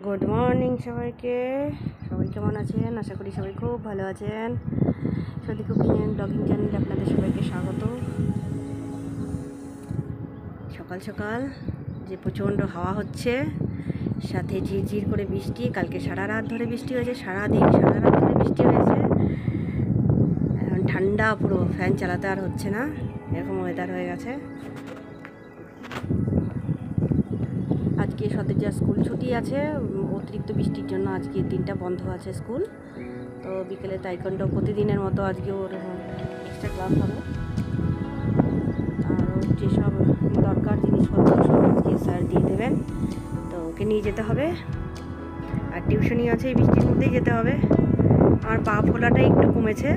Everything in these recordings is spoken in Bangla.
গুড মর্নিং সবাইকে। সবাই কেমন আছেন? আশা করি সবাই খুব ভালো আছেন। সত্যি কুকিং অ্যান্ড ব্লগিং চ্যানেলে আপনাদের সবাইকে স্বাগত। সকাল সকাল যে প্রচণ্ড হাওয়া হচ্ছে, সাথে ঝিরঝির করে বৃষ্টি। কালকে সারা রাত ধরে বৃষ্টি হয়েছে, সারা রাত ধরে বৃষ্টি হয়েছে। এখন ঠান্ডা, পুরো ফ্যান চালাতে আর হচ্ছে না, এরকম ওয়েদার হয়ে গেছে। আজকে সতেজা স্কুল ছুটি আছে, অতিরিক্ত বৃষ্টির জন্য আজকে দিনটা বন্ধ আছে স্কুল। তো বিকেলে তাইকন্ডো প্রতিদিনের মতো আজকে ওর এক্সট্রা ক্লাস হবে। আর যেসব দরকার জিনিসপত্র সব আজকে স্যার দিয়ে দেবেন, তো ওকে নিয়ে যেতে হবে। আর টিউশনই আছে, এই বৃষ্টির মধ্যেই যেতে হবে। আমার পা ফোলাটা একটু কমেছে।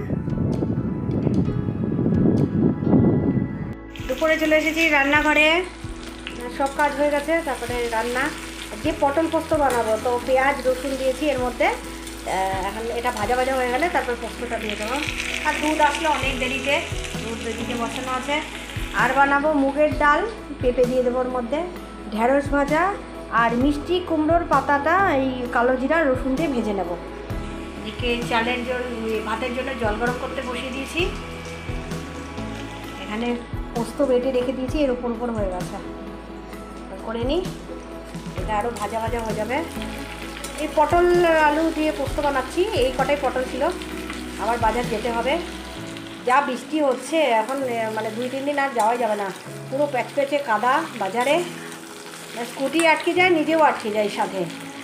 দুপুরে চলে এসেছি রান্নাঘরে, সব কাজ হয়ে গেছে। তারপরে রান্না, যে পটল পোস্ত বানাবো, তো পেঁয়াজ রসুন দিয়েছি এর মধ্যে। এখন এটা ভাজা ভাজা হয়ে গেলে তারপর পোস্তটা দিয়ে দেবো। আর দুধ আসলে অনেক দেরিতে, দুধ এদিকে বসানো আছে। আর বানাবো মুগের ডাল, পেঁপে দিয়ে দেবো ওর মধ্যে, ঢেঁড়স ভাজা, আর মিষ্টি কুমড়োর পাতাটা এই কালো জিরা রসুন দিয়ে ভেজে নেব। এদিকে চালের ভাতের জন্য জল গরম করতে বসিয়ে দিয়েছি। এখানে পোস্ত বেটে রেখে দিয়েছি, এর উপর হয়ে গেছে। করে নিই, এটা আরও ভাজা ভাজা হয়ে যাবে। এই পটল আলু দিয়ে পোস্ত বানাচ্ছি। এই কটাই পটল ছিল, আবার বাজার যেতে হবে। যা বৃষ্টি হচ্ছে এখন, মানে 2-3 দিন আর যাওয়াই যাবে না। পুরো প্যাচপ্যাচে কাদা বাজারে, স্কুটি আটকে যায়, নিজেও আটকে যায় সাথে।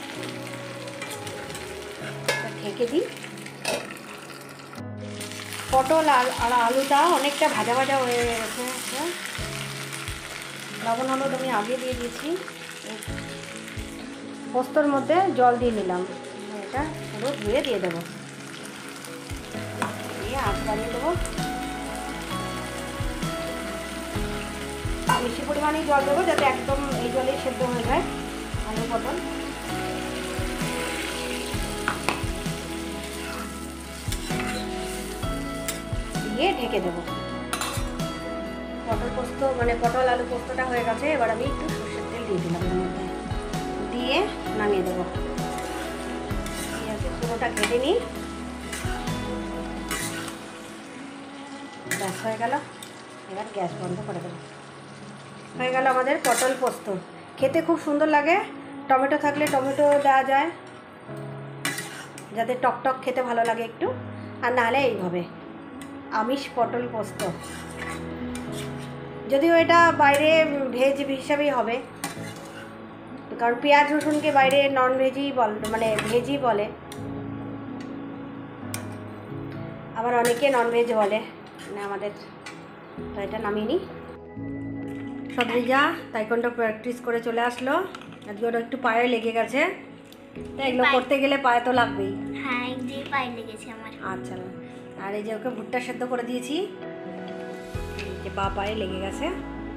ঢেকে দিই। পটল আর আলুটা অনেকটা ভাজা ভাজা হয়ে গেছে। লবণ হলুদ আমি আগে দিয়ে দিয়েছি। পোস্তর মধ্যে জল দিয়ে নিলাম, এটা পুরো ধুয়ে দিয়ে দেবো, দিয়ে আঁচ বাড়িয়ে দেবো। বেশি পরিমাণেই জল দেবো, যাতে একদম এই জলেই সেদ্ধ হয়ে যায় আলু পটল। দিয়ে ঢেকে দেবো। পটল পোস্ত মানে পটল আলু পোস্তটা হয়ে গেছে। এবার আমি একটু সর্ষের তেল দিয়ে দিলাম এর মধ্যে, দিয়ে নামিয়ে দেবো। ঠিক আছে, পুরোটা ঘেটে নিই। ব্যাস হয়ে গেল। এবার গ্যাস বন্ধ করে দেবো। হয়ে গেল আমাদের পটল পোস্ত। খেতে খুব সুন্দর লাগে। টমেটো থাকলে টমেটো দেওয়া যায়, যাতে টক খেতে ভালো লাগে একটু। আর নাহলে এইভাবে আমিষ পটল পোস্ত। যদিও এটা বাইরে ভেজ হিসাবেই হবে, কারণ পেঁয়াজ রসুনকে বাইরে নন ভেজই মানে ভেজই বলে, আবার অনেকে নন ভেজ বলে না আমাদের। তো এটা নামিয়ে নিই। সদ্রিজা তাইকন্ডো প্র্যাকটিস করে চলে আসলো। আজকে ওটা একটু পায়ে লেগে গেছে, তাই এগুলো করতে গেলে পায়ে তো লাগবেই। হ্যাঁ, একদিন পায়ে লেগেছে আমার। আচ্ছা, আর এই যে ওকে ভুট্টা সেদ্ধ করে দিয়েছি, যে পা পায়ে লেগে গেছে।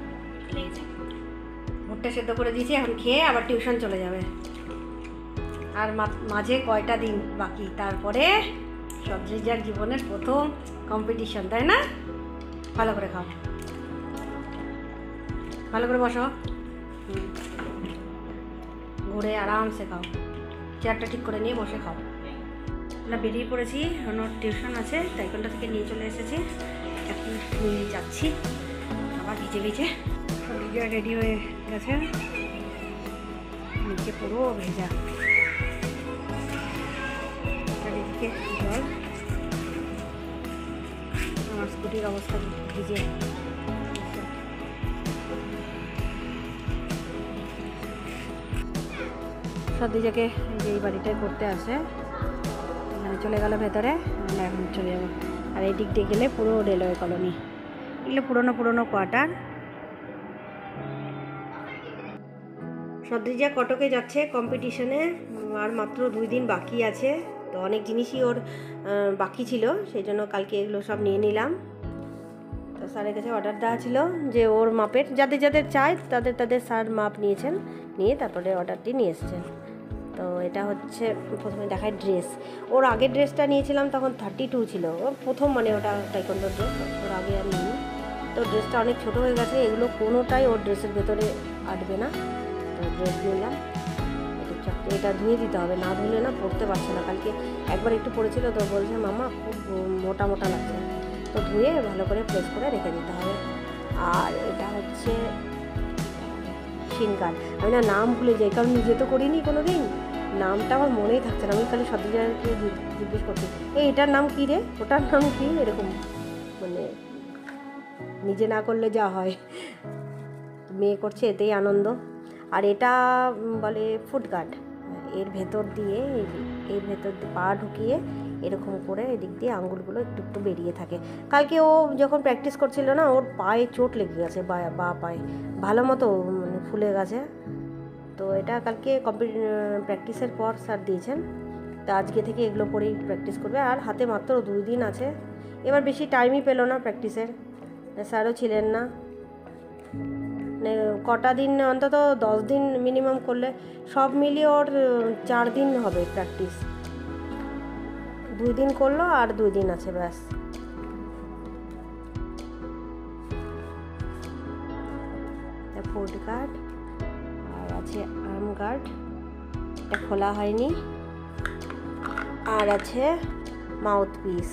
ভুট্টা সেদ্ধ করে দিয়েছি, এখন খেয়ে আবার টিউশন চলে যাবে। আর মাঝে কয়টা দিন বাকি, তারপরে সদ্রিজার জীবনের প্রথম কম্পিটিশন, তাই না? ভালো করে খাও, ভালো করে বসো, ঘুরে আরামসে খাও। চেয়ারটা ঠিক করে নিয়ে বসে খাও। আমরা বেরিয়ে পড়েছি, ওর টিউশন আছে, তাইকন্ডো থেকে নিয়ে চলে এসেছি। এখন নিয়ে যাচ্ছি, আবার ভিজে ভিজে। সদ্রিজা রেডি হয়ে গেছে, নিচে পুরো ভেজা, চারিদিকে জল। আমার স্কুটির অবস্থা ভিজে। সদ্রিজাকে যে এই বাড়িটায় করতে আসে, এখানে চলে গেল ভেতরে, আমরা এখন চলে যাবো। আর এই দিক দিয়ে গেলে পুরো রেলওয়ে কলোনি, এগুলো পুরনো কোয়ার্টার। সদ্রিজা কটকে যাচ্ছে কম্পিটিশনে, আর মাত্র 2 দিন বাকি আছে। তো অনেক জিনিসই ওর বাকি ছিল, সেই জন্য কালকে এগুলো সব নিয়ে নিলাম। তো স্যারের কাছে অর্ডার দেওয়া ছিল যে ওর মাপের, যাদের চাই তাদের স্যার মাপ নিয়েছেন, নিয়ে তারপরে অর্ডারটি নিয়ে এসেছেন। তো এটা হচ্ছে প্রথমে দেখায় ড্রেস। ওর আগের ড্রেসটা নিয়েছিলাম তখন 32 ছিল, ওর প্রথম, মানে ওটা তাইকন্ডো ড্রেস, ওর আগে আর নিই। তো ড্রেসটা অনেক ছোট হয়ে গেছে, এগুলো কোনোটাই ওর ড্রেসের ভেতরে আটবে না। তো ড্রেস নিলাম, এটা যে এটা ধুয়ে দিতে হবে, না ধুলে না পড়তে পারছে না। কালকে একবার একটু পড়েছিল তো বলছে মামা খুব মোটা মোটা লাগছে, তো ধুয়ে ভালো করে প্রেস করে রেখে দিতে হবে। আর এটা হচ্ছে শিনকার, আমি না নাম ভুলে যাই, কারণ নিজে তো করিনি কোনো দিন, নামটা আমার মনেই থাকছে না। আমি খালি সদ্যজাকে জিজ্ঞেস করছি এই এটার নাম কী রে, ওটার নাম কী, এরকম মানে নিজে না করলে যা হয়। মেয়ে করছে এতেই আনন্দ। আর এটা বলে ফুড গার্ড, এর ভেতর দিয়ে পা ঢুকিয়ে এরকম করে এদিক দিয়ে আঙুলগুলো একটু একটু বেরিয়ে থাকে। কালকে ও যখন প্র্যাকটিস করছিল না, ওর পায়ে চোট লেগে গেছে, বা পায়ে ভালো মতো মানে ফুলে গেছে। তো এটা কালকে প্র্যাকটিসের পর স্যার দিয়েছেন, তো আজকে থেকে এগুলো পরেই প্র্যাকটিস করবে। আর হাতে মাত্র 2 দিন আছে, এবার বেশি টাইমই পেলো না প্র্যাকটিসের, স্যারও ছিলেন না। মানে কটা দিন অন্তত 10 দিন মিনিমাম করলে, সব মিলিয়ে ওর 4 দিন হবে প্র্যাকটিস। 2 দিন করলো আর 2 দিন আছে ব্যাস। ফুড গার্ড আর আছে আর্ম গার্ড, এটা খোলা হয়নি। আর আছে মাউথ পিস,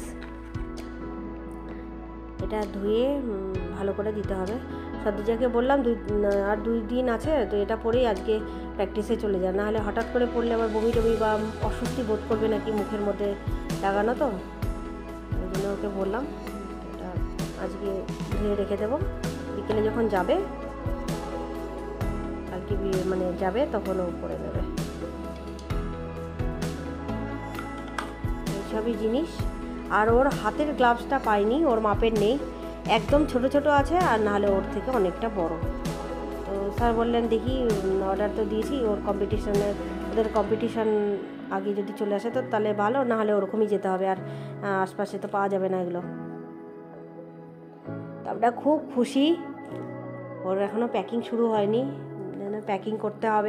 এটা ধুয়ে ভালো করে দিতে হবে। সদ্যজাকে বললাম 2 দিন আছে, তো এটা পরেই আজকে প্র্যাকটিসে চলে যায়, নাহলে হঠাৎ করে পড়লে আবার বমি টমি বা অস্বস্তি বোধ করবে নাকি মুখের মধ্যে লাগানো, তো ওই জন্য ওকে বললাম এটা আজকে ধুয়ে রেখে দেবো। বিকেলে যখন যাবে, কালকে মানে যাবে, তখন ও পরে নেবে। এইসবই জিনিস। আর ওর হাতের গ্লাভসটা পাইনি, ওর মাপের নেই, একদম ছোট ছোট আছে, আর নাহলে ওর থেকে অনেকটা বড়। তো স্যার বললেন দেখি, অর্ডার তো দিয়েছি, ওদের কম্পিটিশান আগে যদি চলে আসে তো তাহলে ভালো, নাহলে ওরকমই যেতে হবে, আর আশপাশে তো পাওয়া যাবে না এগুলো। তো আমরা খুব খুশি, ওর এখনও প্যাকিং শুরু হয়নি, প্যাকিং করতে হবে।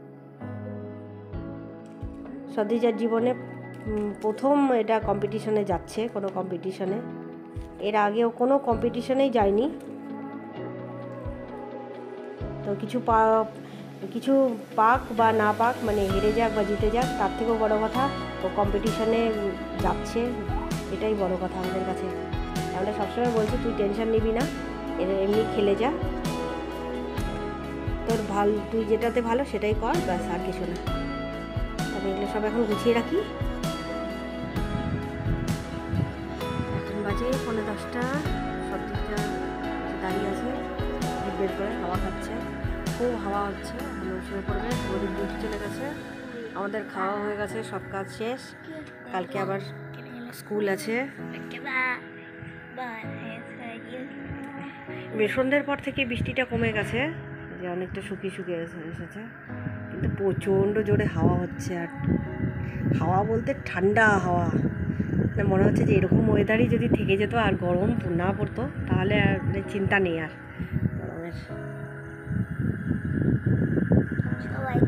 সদ্যজার জীবনে প্রথম এটা কম্পিটিশনে যাচ্ছে, কোনো কম্পিটিশনে, এর আগেও কোনো কম্পিটিশনেই যায়নি। তো কিছু পাক বা না পাক, মানে হেরে যাক বা জিতে যাক, তার থেকেও বড় কথা ও কম্পিটিশনে যাচ্ছে, এটাই বড় কথা আমাদের কাছে। আমরা সবসময় বলছি তুই টেনশন নিবি না, এমনি খেলে যা, তুই যেটাতে ভালো সেটাই কর, ব্যাস, আর কিছু না। তবে এগুলো সব এখন গুছিয়ে রাখি। এখন বাজে 9:45, সবদিকটা দাঁড়িয়ে আছে, বের করে হাওয়া খাচ্ছে, খুব হাওয়া হচ্ছে। এখন শুয়ে পড়বে, গরিব ডিউটি চলে গেছে, আমাদের খাওয়া হয়ে গেছে, সব কাজ শেষ। কালকে আবার স্কুল আছে। সন্ধ্যের পর থেকে বৃষ্টিটা কমে গেছে, যে অনেকটা শুকিয়ে এসেছে, কিন্তু প্রচণ্ড জোরে হাওয়া হচ্ছে। আর হাওয়া বলতে ঠান্ডা হাওয়া, মনে হচ্ছে যে এরকম ওয়েদারই যদি থেকে যেত আর গরম না পড়তো, তাহলে আর চিন্তা নেই আর গরমের। সবাই